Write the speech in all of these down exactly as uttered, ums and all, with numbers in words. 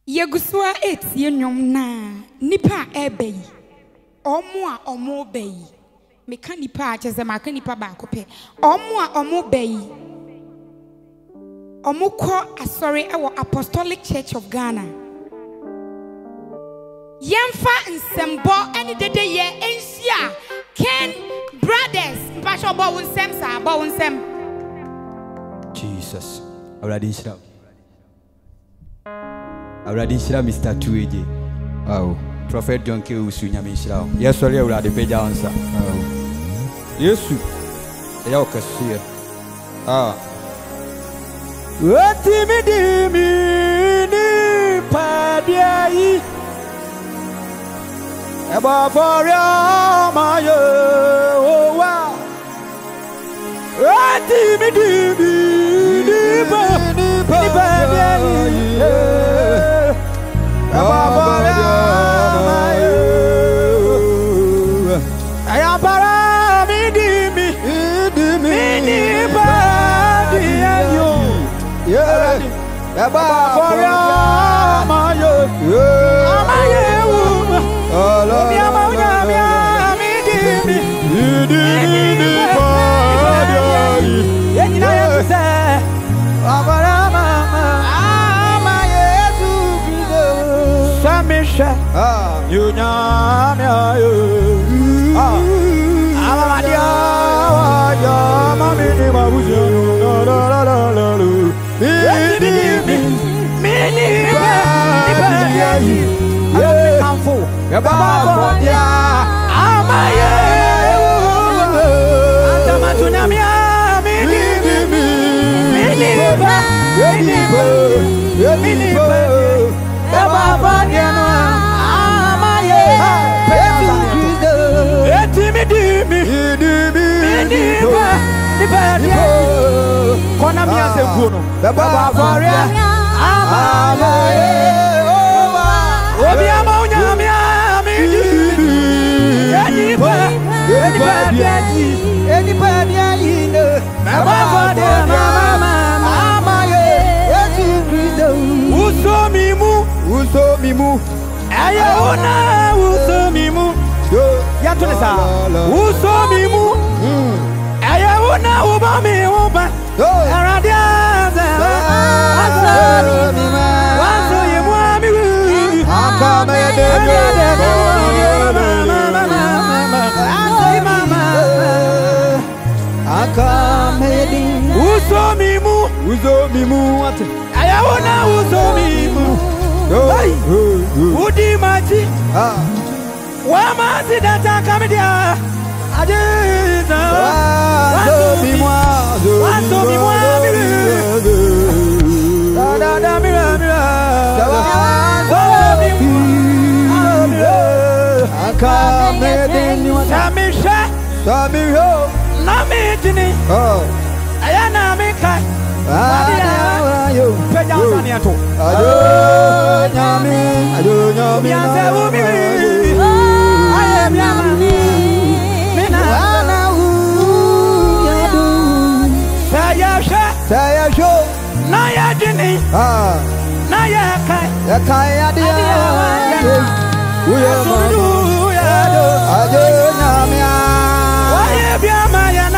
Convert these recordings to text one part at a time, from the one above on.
Yeguswa eight yenyom na nipa ebe yi omo a omo be yi meka nipa a cheze maka nipa ba kope omo a omo be yi omo ko asori ewo Apostolic Church of Ghana yemfa nsembo eni dede ye enhia Ken Brothers mpasho bo wonsem sa bo wonsem Jesus already shira already shira Mister two A J oh Prophet John K Usu nyame shira yes sorry already peja answer oh Yesu ya okasiye ah Wati mi di mi ni padiai Eba for ya ma yo wa Wati mi di mi ni pa ni padiai Eba for ya ma yo Aya para mi di mi di mi ni padiai yo Yeah, Eba for ya ma yo ma yo mi ama unya mi mi di mi di di pa yeni na ya se abara mama ama Yesu Kristo samisha ah yunya mi ayo ah ama dia ya mami ni mabuzo la la la la mi di mi mi ni ba ni ba yeah amfo ya baba dia amaye antama tunamia mi ni mi ni ba ni ba ni ba ya baba dia no amaye Yesu Kristo eti mi di mi di mi ni ba ni ba dia kona mi asempo no ya baba dia amaye Obi ama unya mi ami di eni pa eni pa di eni pa di ine mama fade mama mama ye Yesu Kristo uso mimu uso mimu aye ona uso mimu ya tunesa uso mimu aye ona uba mi uba aradia asa mima waso ye mu ami Akame de Akame de Usomimu Usomimu ate Ayawona usomimu Hey Udi machi Wama sidata kamedia Adeza Wasomimu Wasomimu Da da da mira mira Akamedeni Samisha Samiho Namitini Oh Ayana Mika Ayo Peja Saniato Ado Nyami Ado Nyami Mianse Umi Ayem Yamami Mina Ana U Yadu Sayasha Sayasho Naya Jini Ah Naya Kai Kai Adia Uya madu uya do ajo nyamia waye bia mayana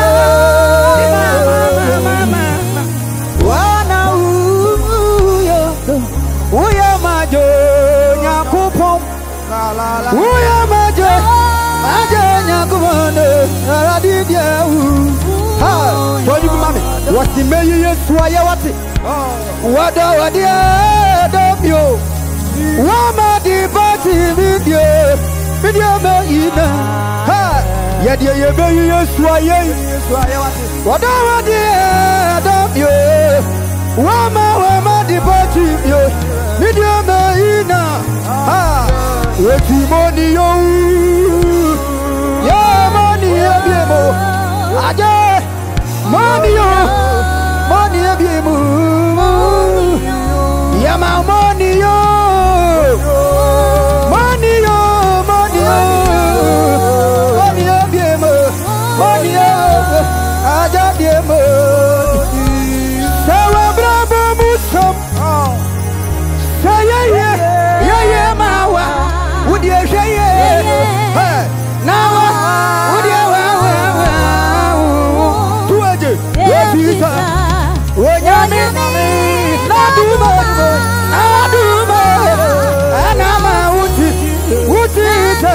mama wana uyo uya majo nyakupom la la la uya majo majo nyakubone radidia u ha boju mami wati meyi Yesu aya wati wada wadia dobio Wama di bati video video me ina ha ya di ye be Yesu aye wada wadi adam yo wama wama di bati yo video me ina ha eti money yo ya money e mo aje money yo money e mo ya ma money yo Money yo, money yo, money yo, biemo, money yo, aja biemo. Sawa bravo musam, saya dear Shay, now, would you? Two edges, when you're me, not do more, not do more, and I'm a woody, woody,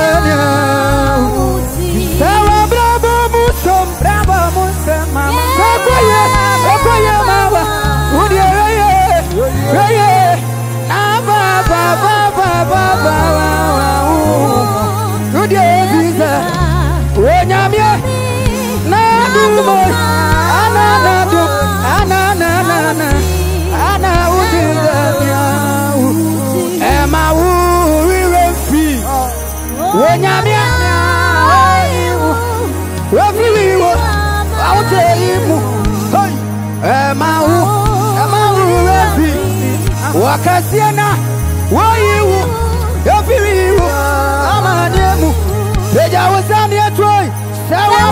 Sarah Bravo Musum, Bravo Musum, Sakoya, Sakoya, Mama, would you? Nava, Baba, Baba, Baba, good day, Visa. When I'm here, not do more, Anna, Anna, Anna, Anna, Anna, would you? Am I will free? When I'm here, Rafi, I'll tell you, am I am I Rafi? Wakasiana, why you? Rafi, I'm a name. Deja was on the Troy. Sarah,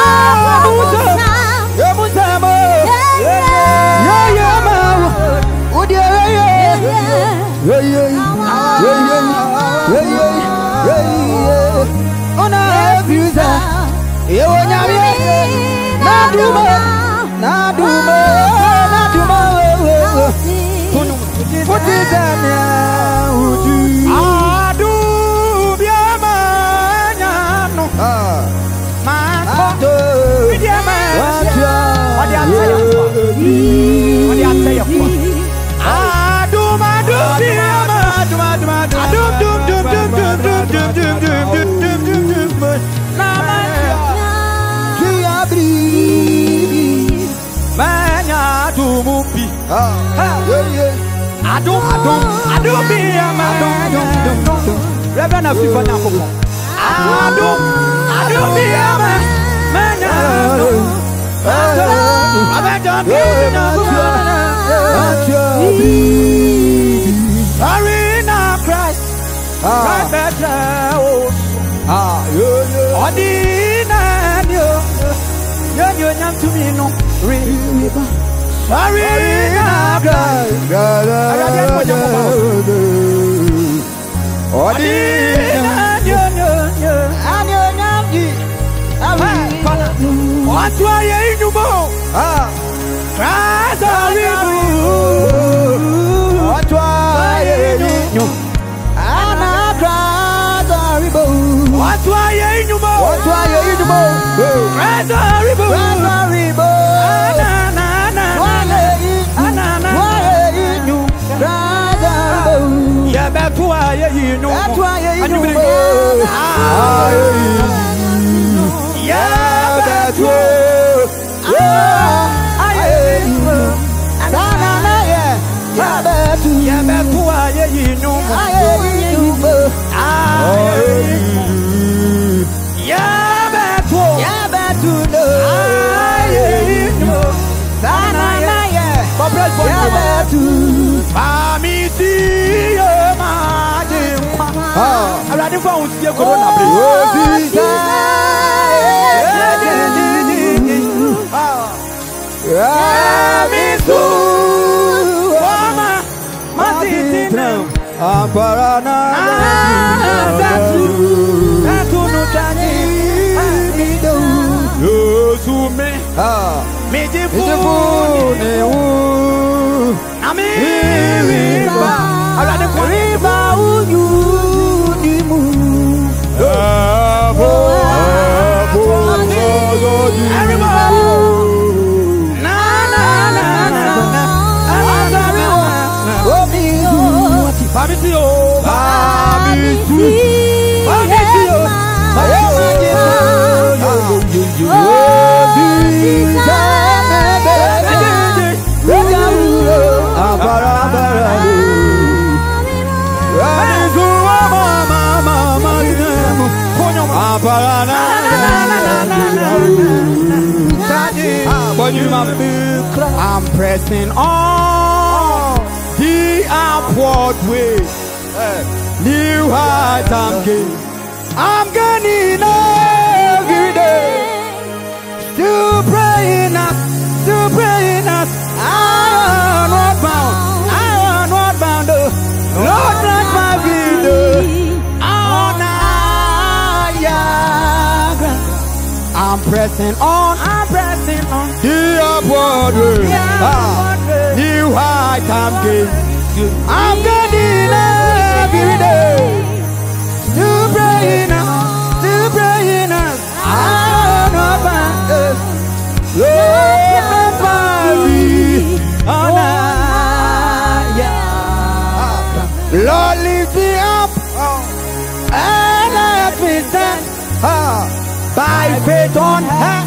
Yamusama, Yama, would you? On a visa, you will not be not do more, not do more, not do more. What is that now? I do be a man. Man, be a man. What do you say? I do my do be a man. I do do do do do do do do do do do do. Manya do mupi. I don't, I don't, I don't be a man. Reverend of FIFA now. I don't, I don't be a man. Manya do. I don't be a man. Sorry now, Christ. Right better. Ah, yeah, yeah. Ordina, yo, yo, yo, yo, to me no. Sorry, now, Christ. Ordina, yo, yo, yo, yo, yo, what do I hear you more? Ah, Christ, sorry, what do I hear you? Anna, Christ, sorry, what do I hear you more? What do I hear you more? Christ, sorry, Christ, sorry, Anna, Anna, Anna, Anna, yeah, that's why you know. That's why you know. Yeah, that's why. Yeah, that's why you know. Yeah, that's why. Yeah, that's I ready for you, Corona. I'm pressing on the upward way. New heights I'm gaining. I'm gaining every day. Still praying us, still praying us. I am not bound, I am not bound. Lord, not my window. I am pressing on, I'm pressing on the upward way. Ah, new height I'm gaining. I'm getting every day. Still praying us, still praying us. I don't know about this. Lord, my me on high. Lord, lift me up and let me stand by faith on high.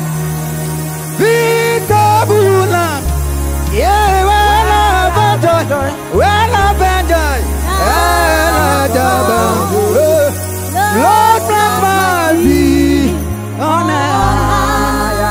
Victor land. Yeah, well I've enjoyed, well I've enjoyed, well I've enjoyed. Lord, bless my feet on high.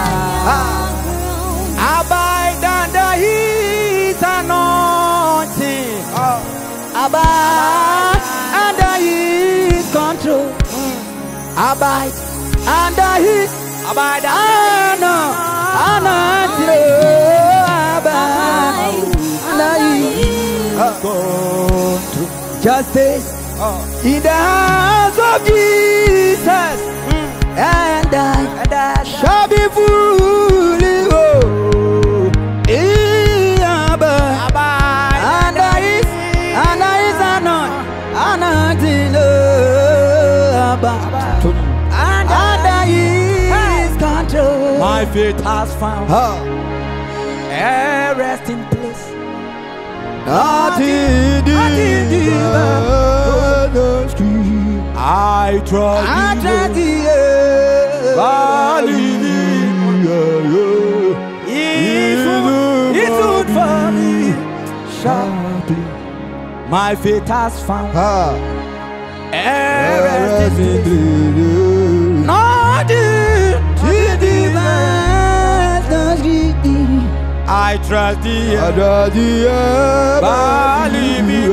Abide under His anointing. Abide under His control. Abide under His, abide under anointing. Abide under His control. Justice in the hands of Jesus, and I, and I shall be fully whole. Abide under His, under His anointing. Abide under His control. My faith has found a resting place. Nothing I trust I trust Thee, it's good for me. Sharply, my faith has found a resting place. Nothing I trust Thee, I trust Thee, believe me.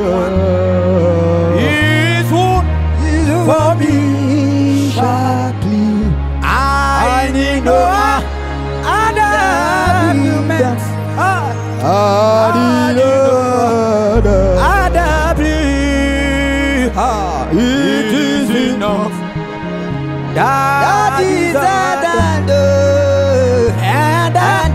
It's good for me. Sharply, I need no other arguments. I need no other plea. It is enough. That is enough. And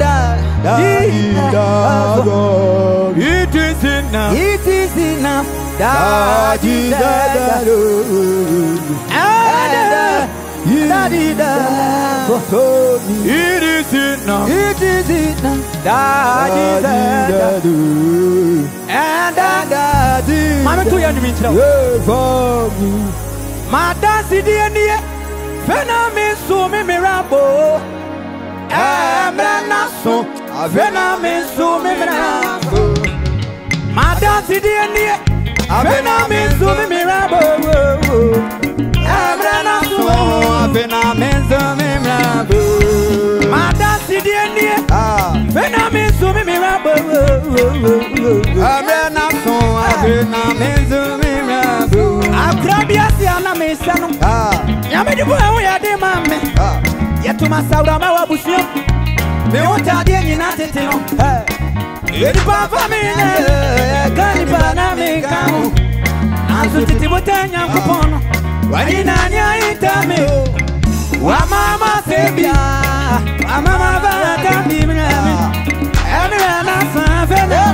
it is enough. It is enough. That is enough. And that is enough. It is enough. It is enough. That is enough. And that is enough. Mama, two years in for me. My dance is the end. Phenomenon so memorable. Emrenaso, Venamin so memorable. My dance is the end. Venamin so memorable. Emrenaso, Venamin so memorable. My dance is the end. Venamin so memorable. Emrenaso, Venamin so memorable. I'm glad you are not my son. Yamedi boy, we are the man. Yet to my Saura Mawabushio, me want to get in at it. It's Papa me, Canibana me come. I'm so Titibotania Copono. Why in Anya me? Why Mamma Sabia? Why Mamma can't be me? Everyone else,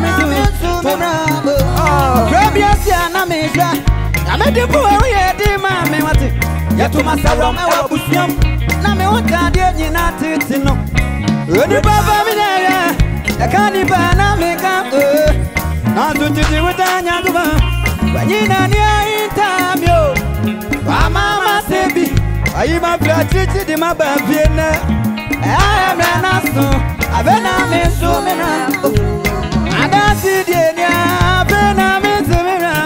oh, Grabiasiana Mesa. I made the boy, we had the man. What it? Yet to my Saura Mawabushio. Na me wanta de nyina tete no odi baba mi na ya kani ba na me ka na so tete wata nya go ba nyina ni ainta mi o ba mama sebi ayi ma bra tete de ma ba vie na eh me na so abena me so me na ada si de ni abena me so me na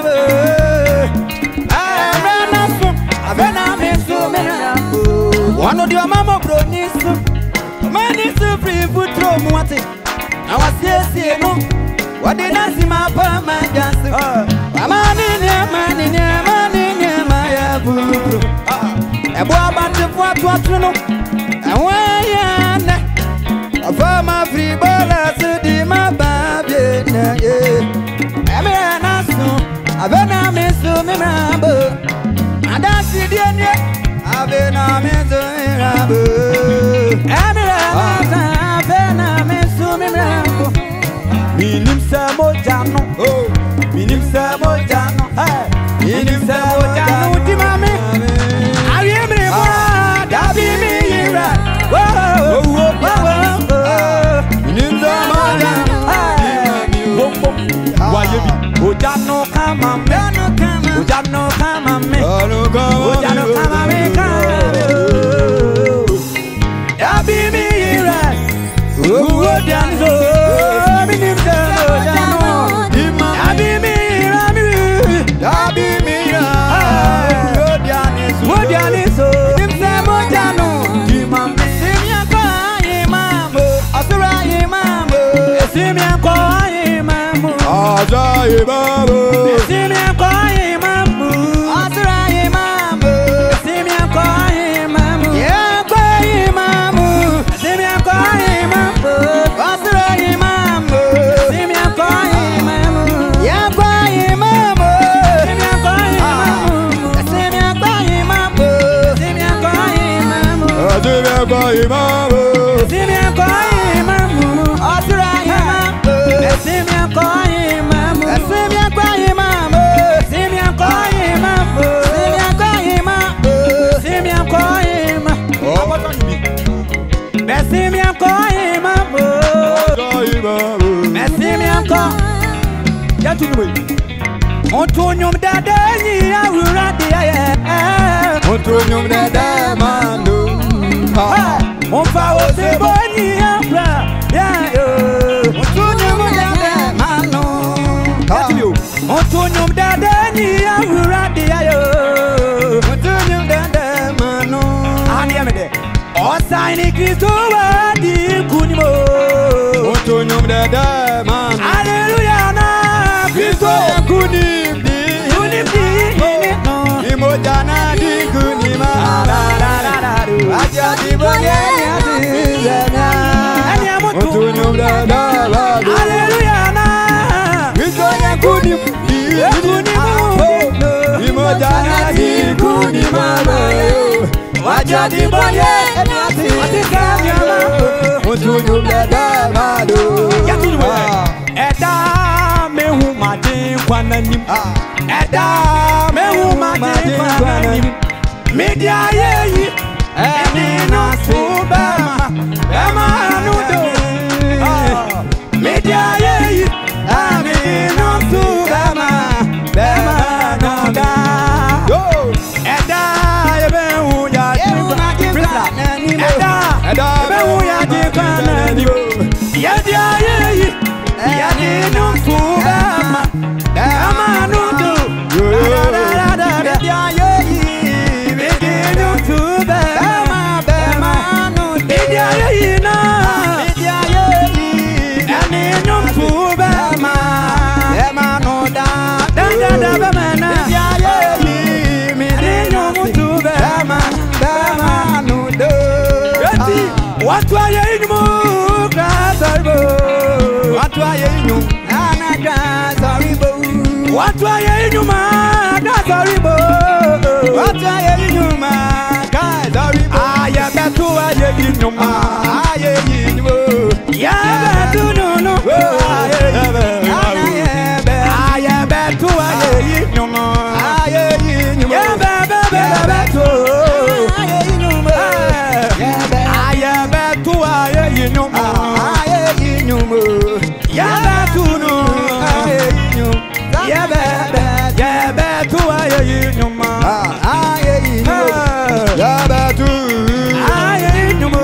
eh me na so abena me so me na one of your mama bronies, man is a free food from what it. I was yes, no. What did I see my palma dance? A man in your man in your man in your my boo. A boy about to what what you know. And when a farmer free ballers to do my baby. I mean, I know, I've been a miss to me, and I see the end. I've been a miss to me. Emira Fena Mesumi Mranko. Minim Samojano. Minim Samojano. Minim Samojano. Timame. Ayemre Wa. Dabi mi ira. Whoa. Minim Samojano. Wayebi. Ojano kama me. Ojano kama me. Ojano kama me. Dabi mi ira. Ojano. Minim Samojano. Dabi mi ira. Dabi mi ira. Ojano. Minim Samojano. Timame. Simiako imamo. Asura imamo. Simiako imamo. Ajayi babu. Simiako imamo. Asura imamo. Simiako imamo. Yako imamo. Simiako imamo. Asura imamo. Simiako imamo. Yako imamo. Simiako imamo. Simiako imamo. Simiako imamo. Simiako imamo. Simiako imamo. Asura imamo. Simiako imamo. Simiako imamo. Simiako imamo. Simiako imamo. Simiako imamo. Simiako imamo. Ajayi babu. Simiako. Yatunu. Ontonyom dada ni awura de aye. Ontonyom dada manu. Onfa o se boni afra. Ya yo. Ontonyom dada manu. Yatunu. Ontonyom dada ni awura de aye. Ontonyom dada manu. Ani amede. Osaini Kristo wa di kunimo. Ontonyom dada manu. Hallelujah na Kristo Kunim di. kunim di no. Imojana di kunima. Ajayi boye ati zena. Ani amoto. Ontonyom dada babu. Hallelujah na Kristo kunim di. Imojana di kunima. Ajayi boye ati zena. Ontonyom dada babu. Eda mehu madin kwananim. Eda mehu madin kwananim. Media yeyi. Eni no subama. Ema nudo. Media yeyi. Eni no subama. Ema nuda. Eda yebehu ya Prisla. Eda yebehu ya Dikananim. Yedia yeyi. Yadi no subama. Ema nudo. Media yeyi. Beginu subama. Ema nudo. Media yeyi na. Media yeyi. Eni no subama. Ema nuda. Da da da bamana. Media yeyi. Beginu subama. Ema nudo. Eti watu aye inumu kasaribo. Watu aye inu ana kasaribo. Watu aye inuma kasaribo. Watu aye inuma kasaribo. Aye betu aye inuma. Aye inuma. Ya betu nunu. Aye inuma. Aye betu aye inuma. Aye inuma. Ya bebe bebe betu. Aye inuma. Aye betu aye inuma. Aye inuma. Ya betu nu. Aye inuma. Ya bebe. Ya betu aye inuma. Aye inuma. Ya betu. Aye inuma.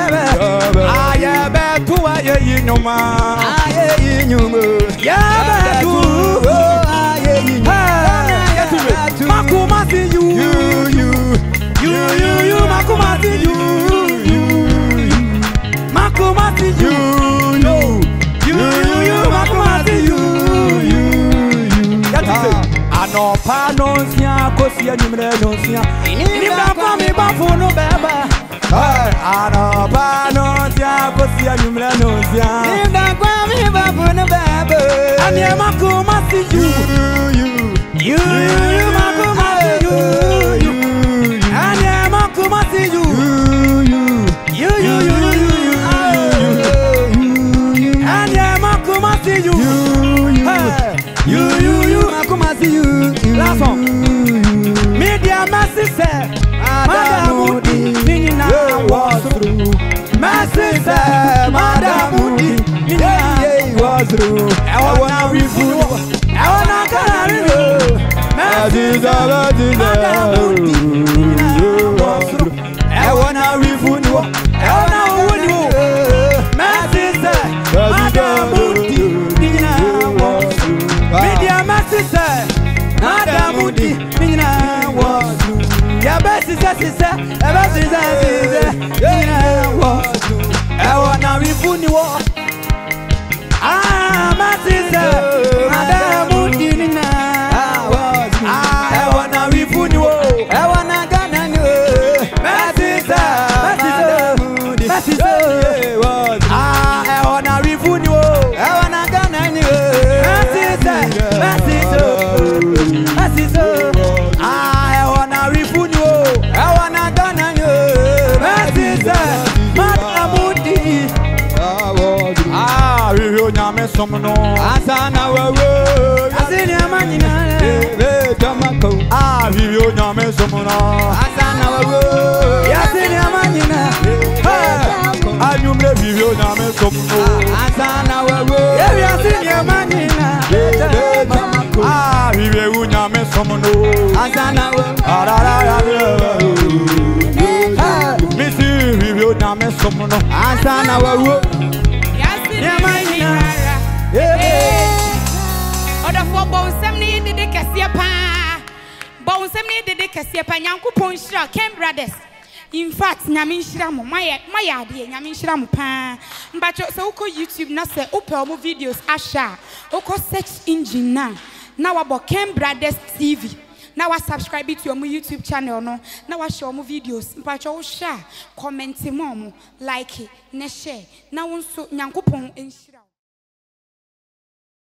Aye betu aye inuma. Aye inyumu. Ya betu. Aye inyumu. Makuma si you. You you. You you you. Makuma si you. You you. Makuma si you. You you you. Makuma si you. You you. Anopa nonsia kosi enyumre nonsia. Inimda kwa mi bafu no beba. Anopa nonsia kosi enyumre nonsia. Inimda kwa mi bafu no beba. Anye makuma si you. You You you you makuma si you. Anye makuma si you. you. You you you. wanna refuel. I wanna carry you. Maziza, maziza. I wanna refuel. I wanna hold you. Maziza, Madam Moody. Media Maziza, Madam Moody. Mina was. Ya best is a sister. Ya best is a sister. Mina was. I wanna refuel. Ah, Maziza, Madam Moody. I wanna refund you. I wanna gana you. Maziza, Maziza, Maziza. Ah, I wanna refund you. I wanna gana you. Maziza, Maziza, Maziza. Ah, I wanna refund you. I wanna gana you. Maziza, Madam Moody. Ah, we will not miss some no. Asana wewe. Asini amanyina. Ah, we will not miss some no. Asana wewe. Asini amanyina. Ah, you may be will not miss some no. Asana wewe. Yeah, asini amanyina. Ah, we will not miss some no. Asana wewe. Ah, la la la. Missy, we will not miss some no. Asana wewe. Oda for bonsam ni de kese pa. Bonsam ni de kese pa Nyankopon hira Ken Brothers. In fact, nyame hira mo my my ade nyame hira mo pa. Mbacho se uko YouTube na se upe omo videos asha. Uko search engine na. Na wabo Ken Brothers T V. Now I subscribe to your YouTube channel no. Now I show more videos. Mpacho share, comment mo, like it, ne share. Now so Nyankopon